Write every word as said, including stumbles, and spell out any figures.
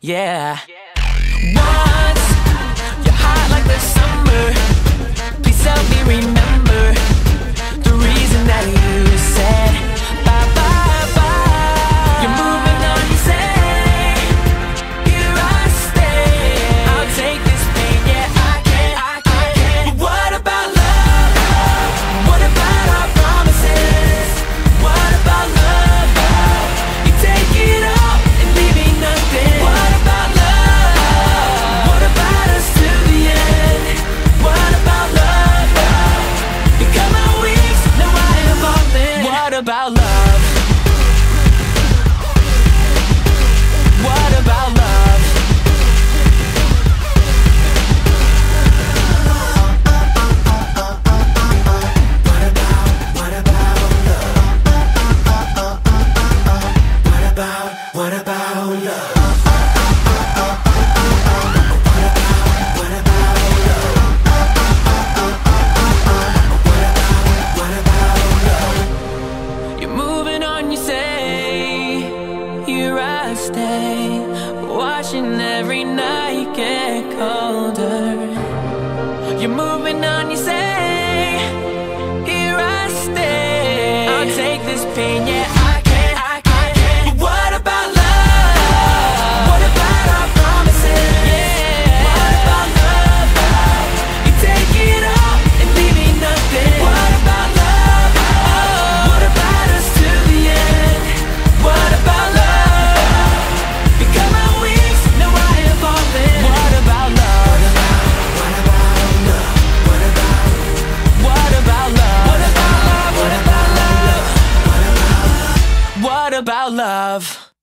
yeah. Once, you're hot like the summer. Please help me remember the reason that you said bye, bye, bye. You're moving on, you say, here I stay. I'll take this pain, yeah, I can, I can. But what about love? What about our promises? What about love? You take it all and leave me nothing. What about love? What about us to the end? What about love? You cut my wings, now I am falling. What about love? What about love? What about, what about love? What about, what about love? What about love? What about love? You're moving on, you say, here I stay, watching every night get colder. You're moving on, you say, here I stay. I'll take this pain, yeah, I can, I can. But what about love? What about our promises? Yeah. What about love? You take it all and leave me nothing. What about love? What about us to the end? What about love? You cut my wings, now I am falling. What about love? What about love? What about, what about love? What about love? What about love? What about love?